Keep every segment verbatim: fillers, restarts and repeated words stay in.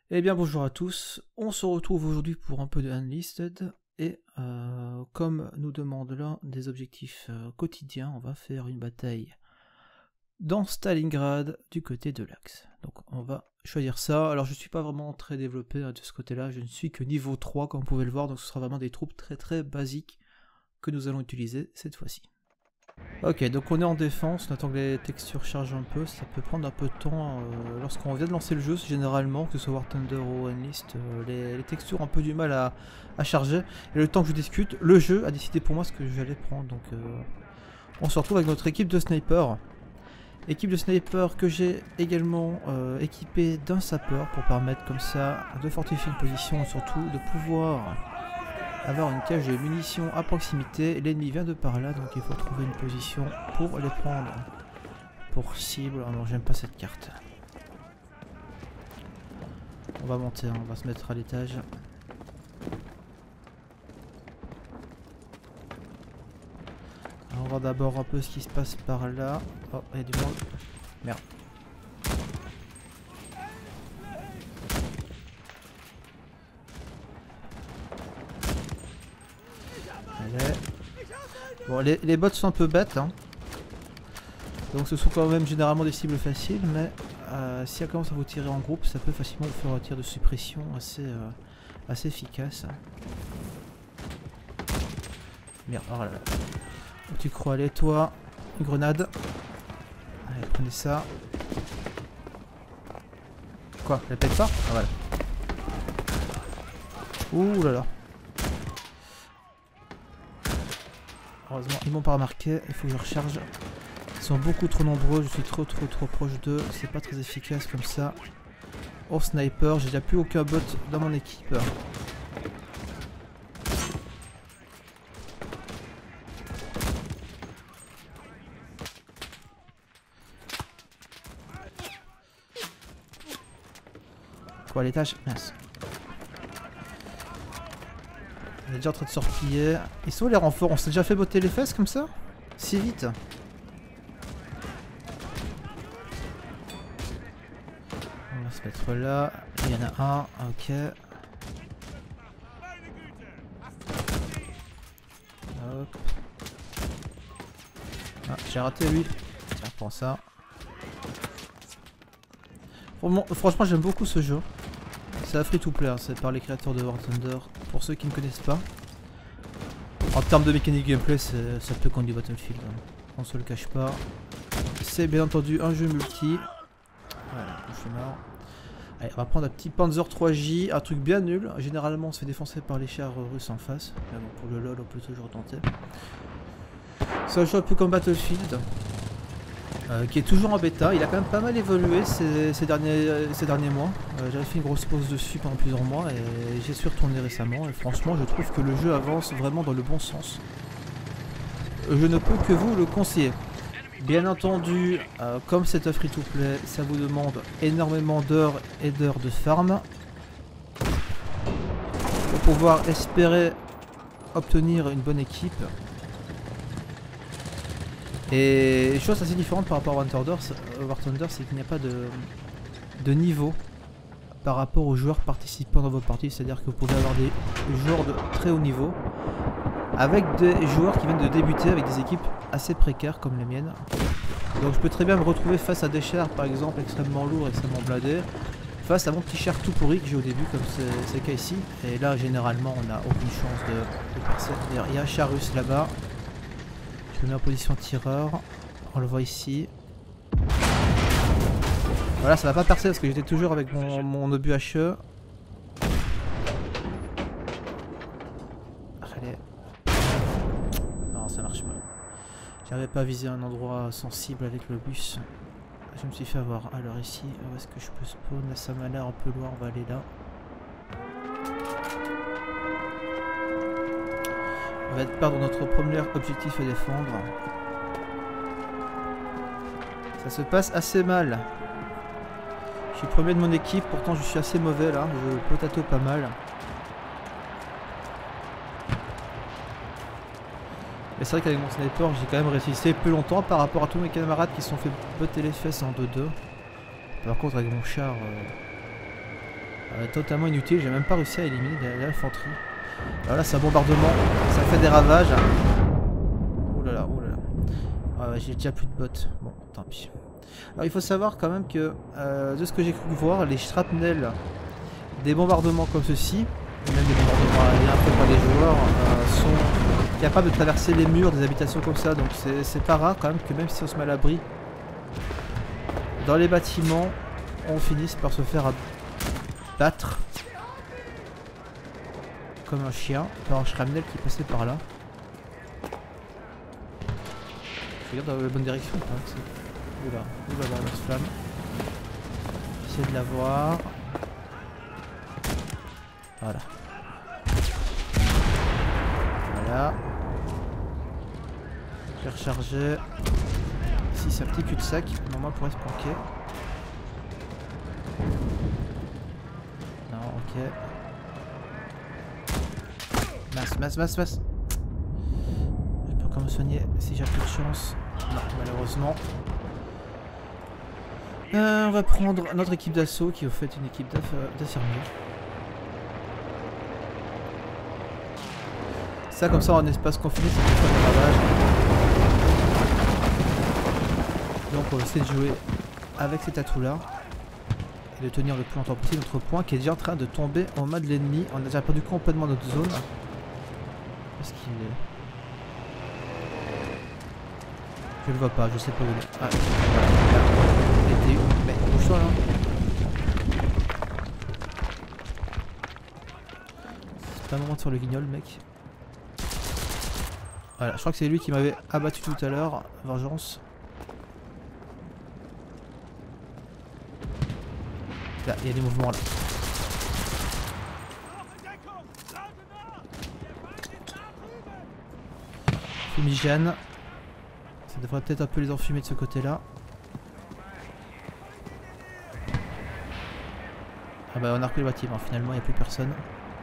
Eh bien bonjour à tous, on se retrouve aujourd'hui pour un peu de Unlisted et euh, comme nous demande l'un des objectifs euh, quotidiens, on va faire une bataille dans Stalingrad du côté de l'Axe. Donc on va choisir ça. Alors je ne suis pas vraiment très développé hein, de ce côté-là, je ne suis que niveau trois comme vous pouvez le voir, donc ce sera vraiment des troupes très très basiques que nous allons utiliser cette fois-ci. Ok, donc on est en défense, on attend que les textures chargent un peu, ça peut prendre un peu de temps euh, lorsqu'on vient de lancer le jeu, généralement, que ce soit War Thunder ou Enlist, euh, les, les textures ont un peu du mal à, à charger, et le temps que je discute, le jeu a décidé pour moi ce que j'allais prendre, donc euh, on se retrouve avec notre équipe de snipers, équipe de snipers que j'ai également euh, équipée d'un sapeur pour permettre comme ça de fortifier une position et surtout de pouvoir avoir une cage de munitions à proximité. L'ennemi vient de par là, donc il faut trouver une position pour les prendre pour cible. Ah non, j'aime pas cette carte. On va monter, hein, on va se mettre à l'étage. On va voir d'abord un peu ce qui se passe par là. Oh, il y a du monde. Merde. Bon, les, les bots sont un peu bêtes, hein. Donc ce sont quand même généralement des cibles faciles, mais euh, si elle commence à vous tirer en groupe, ça peut facilement vous faire un tir de suppression assez, euh, assez efficace. Merde, oh là là. Où tu crois aller, toi? Une grenade. Allez, prenez ça. Quoi? Elle pète pas? Ah voilà. Ouh là là. Heureusement, ils m'ont pas remarqué, il faut que je recharge. Ils sont beaucoup trop nombreux, je suis trop trop trop proche d'eux, c'est pas très efficace comme ça. Oh sniper, j'ai déjà plus aucun bot dans mon équipe. Quoi, l'étage? Mince. On est déjà en train de se replier. Ils sont où les renforts? On s'est déjà fait botter les fesses comme ça? Si vite? On va se mettre là. Il y en a un. Ok. Hop. Ah, j'ai raté lui. Tiens, prends ça. Franchement, j'aime beaucoup ce jeu. C'est un free-to-play, c'est par les créateurs de War Thunder, pour ceux qui ne connaissent pas. En termes de mécanique gameplay, ça peut contre du Battlefield, hein. On se le cache pas. C'est bien entendu un jeu multi. Voilà, je suis mort. Allez, on va prendre un petit Panzer trois J, un truc bien nul. Généralement, on se fait défoncer par les chars russes en face. Mais bon, pour le LoL, on peut toujours tenter. C'est un jeu un peu comme Battlefield. Euh, qui est toujours en bêta, il a quand même pas mal évolué ces, ces, derniers, ces derniers mois. Euh, J'avais fait une grosse pause dessus pendant plusieurs mois et j'ai su retourner récemment. Et franchement, je trouve que le jeu avance vraiment dans le bon sens. Je ne peux que vous le conseiller. Bien entendu, euh, comme c'est un free-to-play, ça vous demande énormément d'heures et d'heures de farm pour pouvoir espérer obtenir une bonne équipe. Et chose assez différente par rapport à War Thunder, War Thunder, c'est qu'il n'y a pas de, de niveau par rapport aux joueurs participant dans vos parties. C'est-à-dire que vous pouvez avoir des joueurs de très haut niveau avec des joueurs qui viennent de débuter avec des équipes assez précaires comme les miennes. Donc je peux très bien me retrouver face à des chars par exemple extrêmement lourds, extrêmement bladés, face à mon petit char tout pourri que j'ai au début comme c'est le cas ici. Et là généralement on n'a aucune chance de, de percer. Il y a un char russe là-bas. Je me mets en position tireur, on le voit ici. Voilà, ça va pas percer parce que j'étais toujours avec mon, mon obus H E. Allez. Non, ça marche pas. J'arrivais pas à viser un endroit sensible avec le bus. Je me suis fait avoir. Alors ici, où est-ce que je peux spawn? Là, ça m'a l'air un peu loin, on va aller là. On va perdre notre premier objectif à défendre. Ça se passe assez mal. Je suis premier de mon équipe, pourtant je suis assez mauvais là. Je potato pas mal. Mais c'est vrai qu'avec mon sniper, j'ai quand même résisté plus longtemps par rapport à tous mes camarades qui se sont fait botter les fesses en deux deux. Par contre, avec mon char, euh, Euh, totalement inutile, j'ai même pas réussi à éliminer l'infanterie. Alors là c'est un bombardement, ça fait des ravages. Oh là là, oh là là. Ah ouais, j'ai déjà plus de bottes. Bon, tant pis. Alors il faut savoir quand même que euh, de ce que j'ai cru voir, les shrapnels des bombardements comme ceci, et même des bombardements aériens faits par les joueurs, euh, sont capables de traverser les murs des habitations comme ça. Donc c'est pas rare quand même que même si on se met à l'abri dans les bâtiments, on finisse par se faire battre comme un chien par un shrapnel qui passait par là. Je regarde dans la bonne direction. Hein, oula, oula, la lance-flamme. J'essaie de la voir. Voilà. Voilà. J'ai rechargé. Ici c'est un petit cul-de-sac. Normalement on pourrait se planquer. Non, ok. Masse, masse, masse, masse. Je peux quand même me soigner si j'ai plus de chance. Non, malheureusement. Euh, on va prendre notre équipe d'assaut qui est au fait une équipe d'infirmiers. Ça comme ça en espace confiné ça fait pas de ravage. Donc on va essayer de jouer avec cet atout là. Et de tenir le plus longtemps possible notre point qui est déjà en train de tomber en main de l'ennemi. On a déjà perdu complètement notre zone. Est-ce qu'il est... Je le vois pas, je sais pas où il est. Ah, il était où? Mais bouge-toi là. C'est pas le moment de faire le guignol, mec. Voilà, je crois que c'est lui qui m'avait abattu tout à l'heure. Vengeance. Là, il y a des mouvements là. Fumigène. Ça devrait peut-être un peu les enfumer de ce côté-là. Ah bah on a repris le bâtiment, finalement il n'y a plus personne.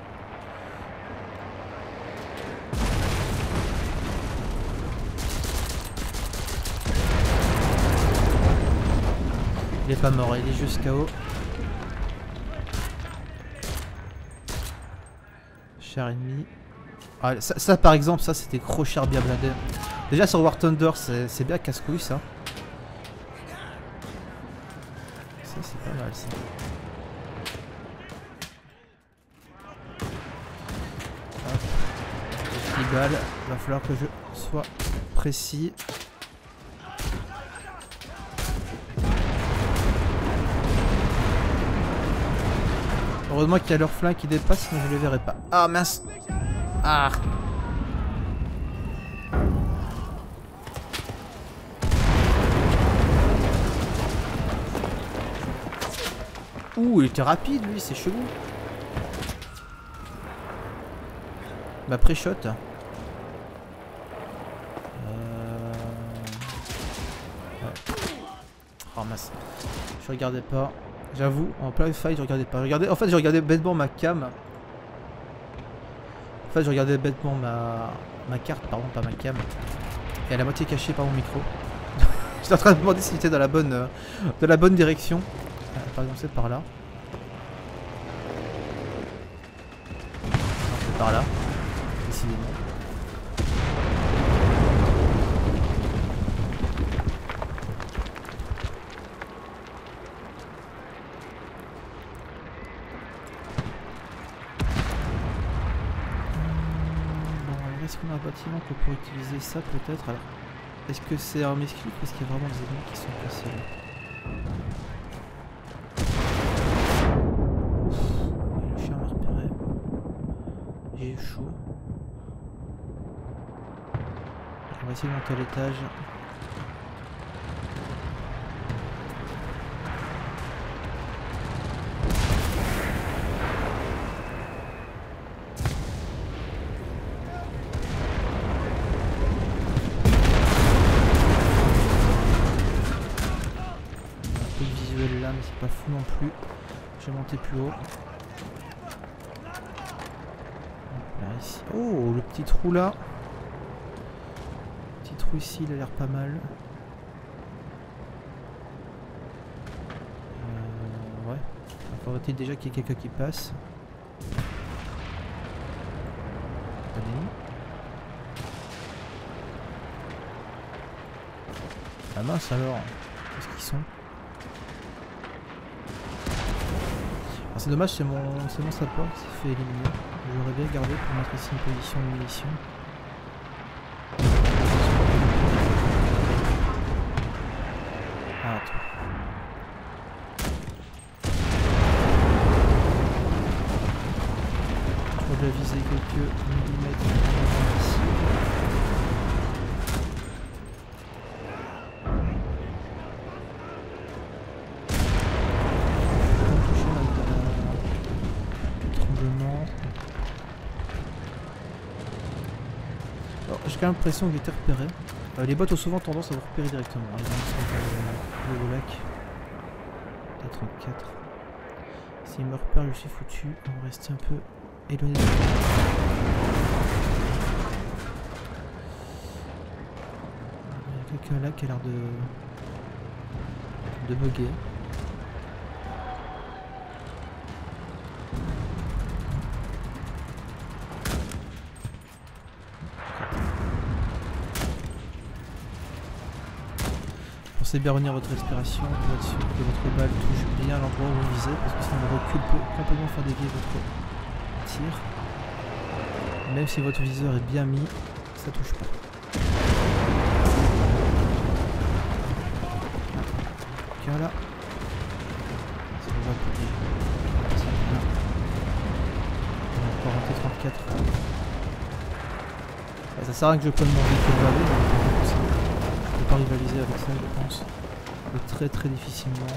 Il est pas mort, il est juste K O. Cher ennemi. Ah, ça, ça par exemple, ça c'était gros cher bien blindé. Déjà sur War Thunder, c'est bien casse-couille ça. Ça c'est pas mal ça. Hop. dix balles, il va falloir que je sois précis. Heureusement qu'il y a leur flingue qui dépasse, sinon je les verrai pas. Ah mince. Ah. Ouh, il était rapide lui, c'est chelou. Bah pré-shot. Euh... Ouais. Oh mince. Je regardais pas. J'avoue, en plein fight, je regardais pas. Je regardais... En fait, je regardais bêtement ma cam. En fait, je regardais bêtement ma... ma carte, pardon, pas ma cam. Et à la moitié cachée par mon micro. J'étais en train de me demander si j'étais dans la bonne, euh, dans la bonne direction. Euh, par exemple, c'est par là. Non, c'est par là. Décidément. Est-ce qu'on a un bâtiment qu'on pourrait utiliser ça peut-être? Alors, est-ce que c'est un misclic ou est-ce qu'il y a vraiment des ennemis qui sont placés là? Et le chien m'a repéré. J'ai eu chaud. On va essayer de monter à l'étage. Là, mais c'est pas fou non plus. Je vais monter plus haut. Là, ici. Oh, le petit trou là. Petit trou ici, il a l'air pas mal. Euh, ouais, Faudrait-il déjà qu'il y ait quelqu'un qui passe. Allez. Ah mince alors, qu'est-ce qu'ils sont? Ah, c'est dommage, c'est mon, c'est mon sapeur qui s'est fait éliminer. J'aurais bien gardé pour mettre ici une position de munitions. Ah, attends. Je dois déjà viser quelques millimètres ici. J'ai quand même l'impression que j'ai été repéré. Euh, les bots ont souvent tendance à vous repérer directement. Hein, ils sont le lac. T trente-quatre. S'ils me repèrent, je suis foutu. On va rester un peu éloigné de Il y a quelqu'un là qui a l'air de... de bugger. Pensez bien revenir votre respiration pour être sûr que votre balle touche bien l'endroit où vous visez, parce que sinon le recul peut complètement faire dévier votre tir. Même si votre viseur est bien mis, ça touche pas. Tiens là. Ça va plus. On va encore un T trente-quatre. Ça sert à rien que je prenne mon véhicule bavé. Je peux pas rivaliser avec ça, je pense. Mais très très difficilement.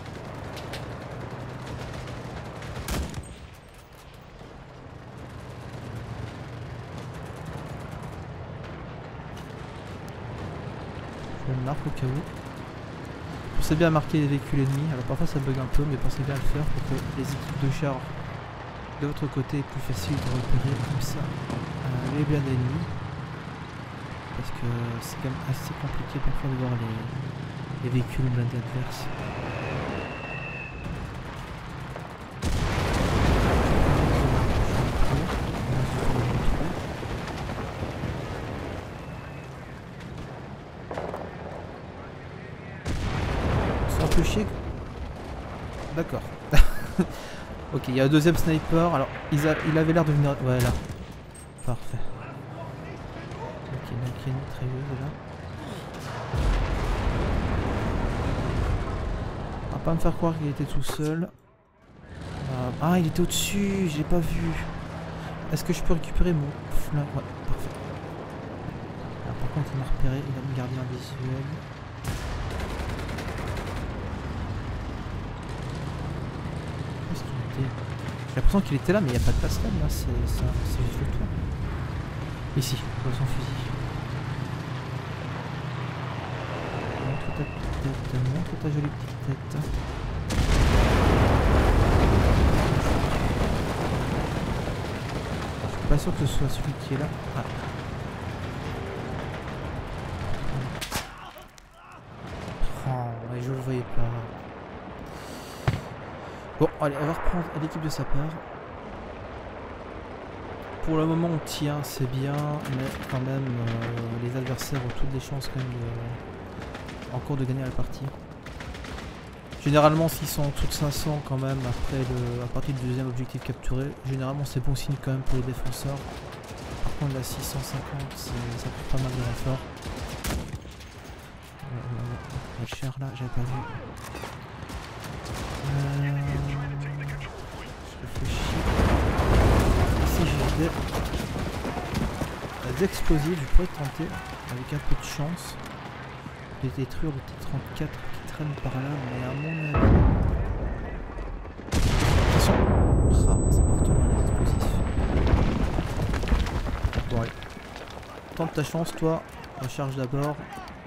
Je le marque au cas où. Pensez bien à marquer les véhicules ennemis. Alors parfois ça bug un peu, mais pensez bien à le faire pour que les équipes de char de votre côté est plus facile de repérer comme ça euh, les blindés ennemis. Parce que c'est quand même assez compliqué parfois de voir les, les véhicules blindés adverses. C'est un peu chier. D'accord. Ok, il y a un deuxième sniper. Alors, il, a, il avait l'air de venir... Ouais, là. Parfait. Ok, donc il y a une mitrailleuse là. On va pas me faire croire qu'il était tout seul. Euh, ah, il était au-dessus, je l'ai pas vu. Est-ce que je peux récupérer mon flingue? Ouais, parfait. Alors, par contre, il m'a repéré, il va me garder un visuel. Où est-ce qu'il était? J'ai l'impression qu'il était là, mais il n'y a pas de passerelle là, c'est juste le toit. Ici, dans son fusil. Montre ta petite tête, montre ta jolie petite tête. Je suis pas sûr que ce soit celui qui est là. Ah. Oh, mais je le voyais pas. Bon, allez, on va reprendre l'équipe de sapeurs. Pour le moment on tient, c'est bien, mais quand même euh, les adversaires ont toutes les chances quand même de, encore de gagner la partie. Généralement s'ils sont en dessous de cinq cents quand même après le, à partir du deuxième objectif capturé, généralement c'est bon signe quand même pour les défenseurs. Par contre la six cent cinquante ça fait pas mal de renfort. Euh, le cher là, j'avais pas vu. Euh, je réfléchis. Ici j'ai des, des explosifs, je pourrais tenter avec un peu de chance de détruire le T trente-quatre qui traîne par là, mais à mon avis... Attention. Ah, ça porte mal les explosifs. Bon allez. Tente ta chance toi, recharge d'abord.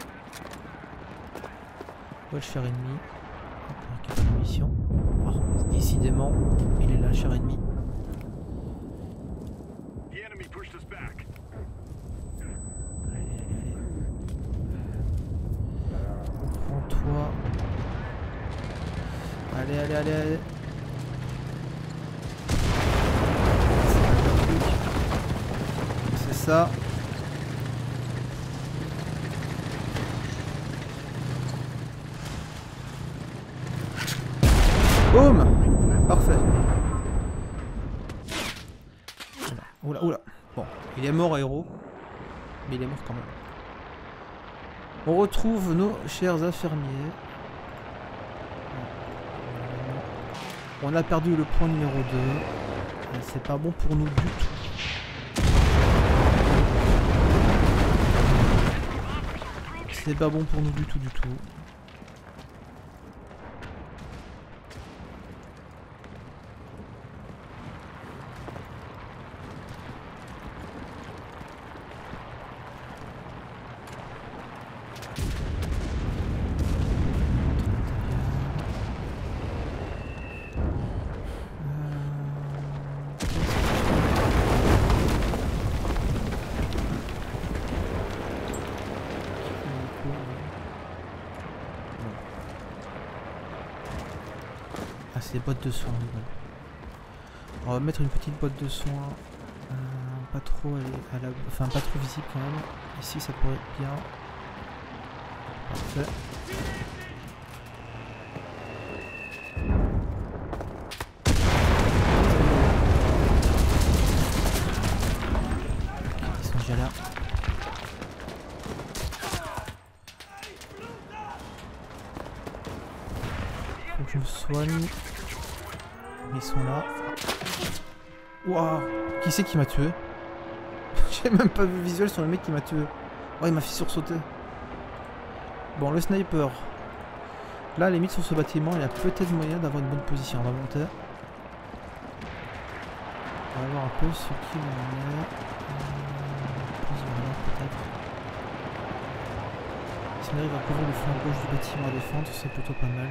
Où est le cher ennemi? On récupère la mission. Oh, décidément, il est là le cher ennemi. Allez, allez, allez. Prends-toi. Allez, allez, allez, allez. ça. Boum. Parfait. Oula, oula. Bon, il est mort, héros. Mais il est mort quand même. On retrouve nos chers infirmiers. On a perdu le point numéro deux. C'est pas bon pour nous du tout. C'est pas bon pour nous du tout, du tout. Ah, c'est des boîtes de soins. On va mettre une petite boîte de soins, euh, pas trop à la, enfin pas trop visible quand même. Ici, ça pourrait être bien. Parfait. Ils sont déjà là. Faut que je me soigne. Ils sont là. Waouh! Qui c'est qui m'a tué? J'ai même pas vu visuel sur le mec qui m'a tué. Oh, il m'a fait sursauter. Bon, le sniper. Là, à la limite, sur ce bâtiment, il y a peut-être moyen d'avoir une bonne position. On va monter. On va voir un peu ce qu'il en est. Euh, peut-être. Si on arrive à couvrir le flanc gauche du bâtiment à défendre, c'est plutôt pas mal.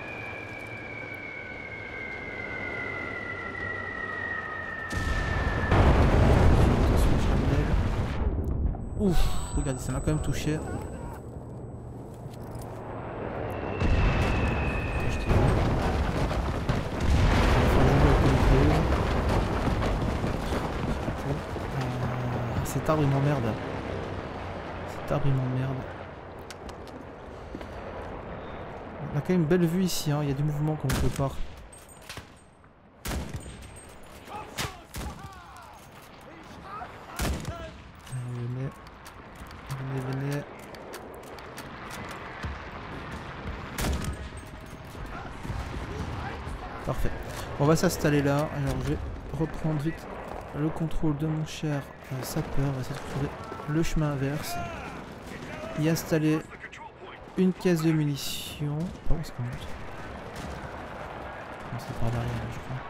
Ouf, regardez, ça m'a quand même touché. Cet arbre il m'emmerde. Cet arbre il m'emmerde. On a quand même une belle vue ici, hein. Il y a du mouvement comme quelque part. Parfait. On va s'installer là. Alors je vais reprendre vite le contrôle de mon cher euh, sapeur. On va essayer de trouver le chemin inverse. Y installer une caisse de munitions. Pas où est-ce qu'on monte? Non, c'est par derrière là, je crois.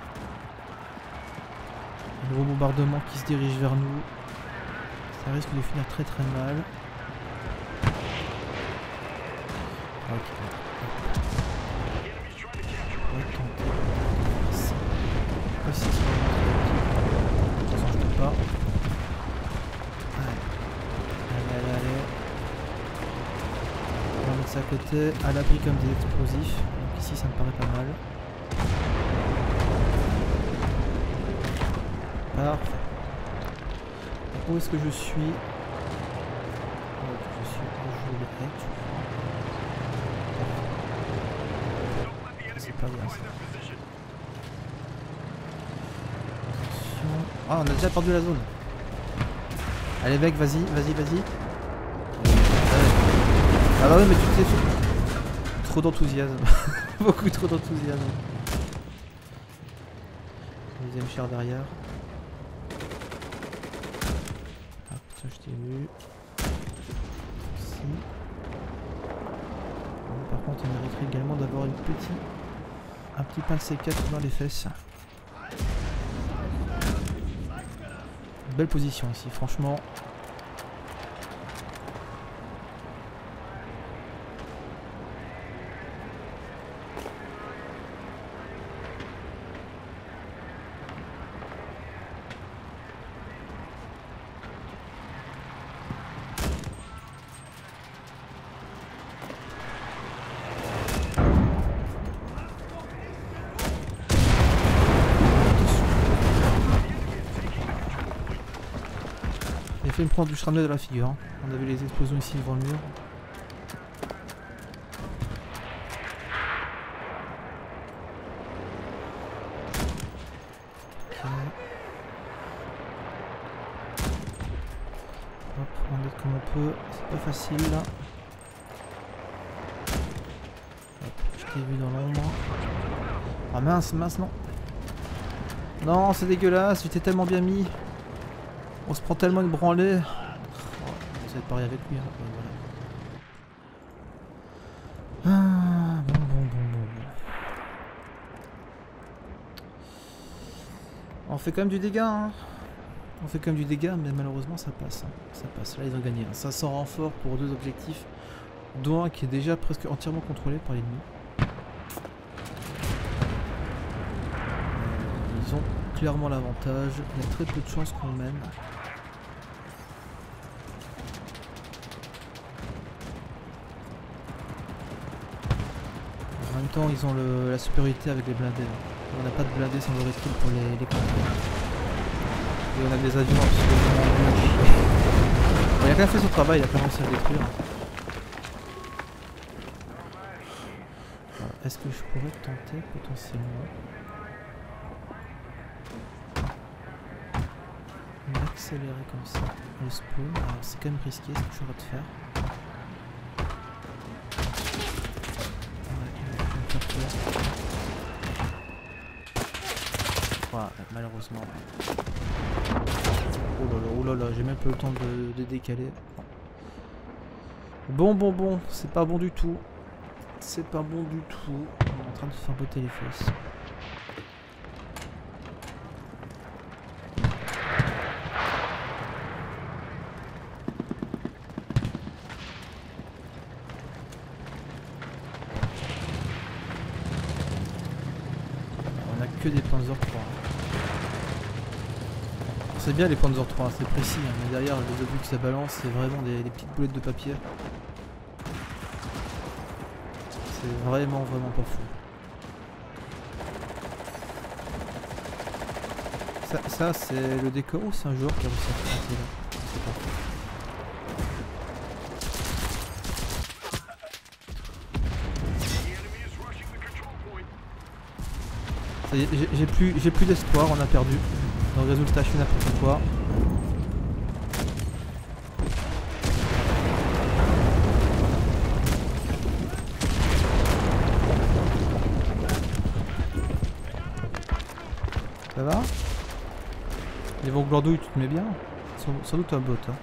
Un gros bombardement qui se dirige vers nous. Ça risque de finir très très mal. Ok. Ici, de toute façon, je peux pas. Allez, allez, allez, allez. On va mettre ça à côté, à l'abri comme des explosifs. Donc ici, ça me paraît pas mal. Parfait. Donc, où est-ce que je suis? Oh, je suis où je voulais être, je crois. C'est pas bien ça. Ah, on a déjà perdu la zone. Allez mec, vas-y, vas-y, vas-y. Ah bah oui, mais tu t'es fait... Trop d'enthousiasme. Beaucoup trop d'enthousiasme. Deuxième char derrière. Ah putain, je t'ai vu. Ici. Bon, par contre, on mériterait également d'avoir une petite... un petit pain de C quatre dans les fesses. Belle position ici, franchement. fait me prendre du shrapnel de la figure. Hein. On avait les explosions ici devant le mur. Okay. Hop, on aide comme on peut. C'est pas facile là. Hop, je t'ai vu dans l'ombre. Ah mince, mince, non. Non, c'est dégueulasse, tu t'es tellement bien mis. On se prend tellement une branlée. Oh, vous êtes pareil avec lui. Hein. Ouais, voilà. Ah, bon, bon, bon, bon, bon. On fait quand même du dégât. Hein. On fait quand même du dégât, mais malheureusement ça passe. Hein. Ça passe. Là, ils ont gagné. Hein. Ça sent renfort pour deux objectifs. Dont un qui est déjà presque entièrement contrôlé par l'ennemi. Ils ont clairement l'avantage. Il y a très peu de chances qu'on mène. En même temps, ils ont le, la supériorité avec les blindés. On n'a pas de blindés sans le recul pour les, les contrôler. Et on a des avions absolument nuls. Bon, il a quand même fait son travail, il a commencé à le détruire. Est-ce que je pourrais tenter potentiellement d'accélérer comme ça le spawn? Alors c'est quand même risqué ce que je suis en train de faire. Voilà, malheureusement. Oh là là, oh là là, j'ai même pas eu le temps de, de décaler. Bon, bon, bon, c'est pas bon du tout. C'est pas bon du tout. On est en train de se faire botter les fesses. On a que des Panzer trois. C'est bien les Panzer trois, c'est précis, hein, mais derrière les obus que ça balance, c'est vraiment des, des petites boulettes de papier. C'est vraiment vraiment pas fou. Ça, ça c'est le décor ou c'est un joueur qui a réussi à faire là? Je sais pas. Ça y est, j'ai plus, j'ai plus d'espoir, on a perdu. Dans le résultat, je fais n'importe quoi. Ça va? Les vents glandouilles, tu te mets bien? Sans, sans doute un bot. Hein.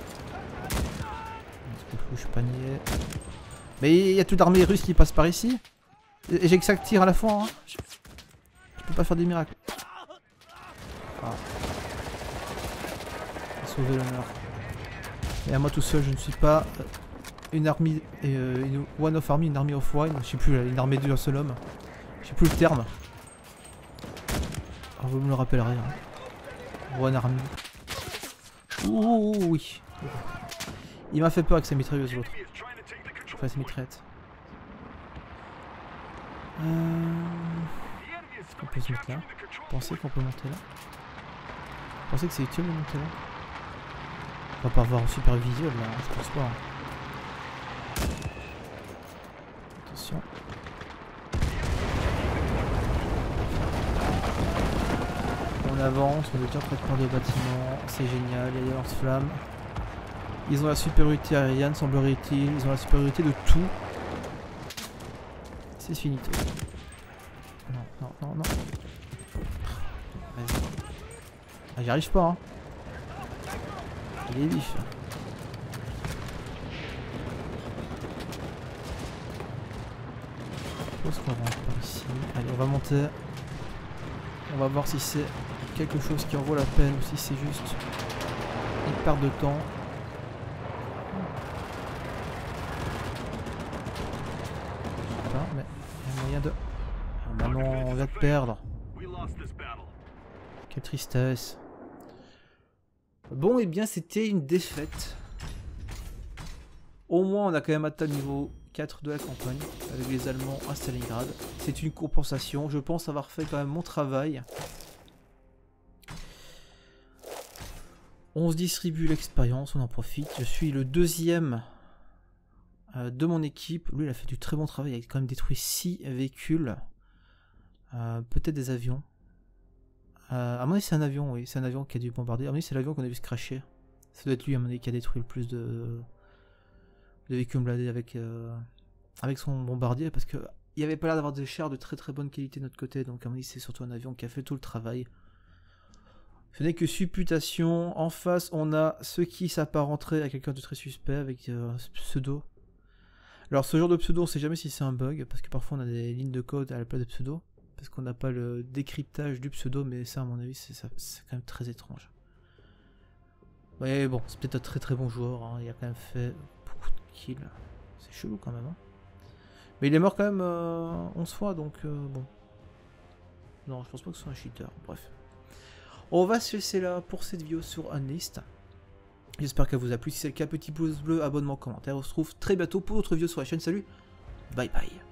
Je suis panier. Mais il y a toute l'armée russe qui passe par ici. Et j'ai que ça que tire à la fois. Hein. Je, je peux pas faire des miracles. Ah. Sauver l'honneur. Et à moi tout seul, je ne suis pas une armée, euh, une one of army, une army of one. Je sais plus, une armée d'un seul homme. Je sais plus le terme. Alors vous me le rappellerez. Hein. One army. Ouh oui. Il m'a fait peur avec sa mitrailleuse l'autre. Enfin sa mitraillette. Euh... Est-ce qu'on peut se mettre là? Pensez qu'on peut monter là? Pensez que c'est utile de monter là? On va pas avoir un super visuel là, hein, je pense pas. Attention. On avance, on est déjà près de prendre le bâtiment, c'est génial, il y a des lance-flammes. Ils ont la supériorité aérienne, semblerait-il, ils ont la supériorité de tout. C'est finito. Non, non, non, non. Vas-y. Ah, j'y arrive pas, hein. Il est vif. Je pense qu'on rentre par ici. Allez, on va monter. On va voir si c'est quelque chose qui en vaut la peine ou si c'est juste une perte de temps. Je sais pas, mais il y a moyen de... Ah bah non, on va te perdre. Quelle tristesse. Bon, et eh bien c'était une défaite. Au moins on a quand même atteint le niveau quatre de la campagne avec les Allemands à Stalingrad. C'est une compensation. Je pense avoir fait quand même mon travail. On se distribue l'expérience, on en profite. Je suis le deuxième euh, de mon équipe. Lui, il a fait du très bon travail. Il a quand même détruit six véhicules. Euh, Peut-être des avions. Euh, à mon avis, c'est un avion, oui. C'est un avion qui a dû bombarder. À mon avis, c'est l'avion qu'on a vu se crasher. Ça doit être lui, à mon avis, qui a détruit le plus de, de véhicules blindés avec, euh, avec son bombardier. Parce que il n'y avait pas l'air d'avoir des chars de très très bonne qualité de notre côté. Donc, à mon avis, c'est surtout un avion qui a fait tout le travail. Ce n'est que supputation. En face, on a ce qui s'apparenterait à quelqu'un de très suspect avec euh, ce pseudo. Alors, ce genre de pseudo, on ne sait jamais si c'est un bug, parce que parfois on a des lignes de code à la place de pseudo, parce qu'on n'a pas le décryptage du pseudo, mais ça, à mon avis, c'est quand même très étrange. Mais bon, c'est peut-être un très très bon joueur, hein. Il a quand même fait beaucoup de kills. C'est chelou quand même. Hein. Mais il est mort quand même euh, onze fois, donc euh, bon. Non, je pense pas que ce soit un cheater. Bref. On va se laisser là pour cette vidéo sur Unleashed. J'espère qu'elle vous a plu. Si c'est le cas, petit pouce bleu, abonnement, commentaire. On se retrouve très bientôt pour d'autres vidéos sur la chaîne. Salut, bye bye.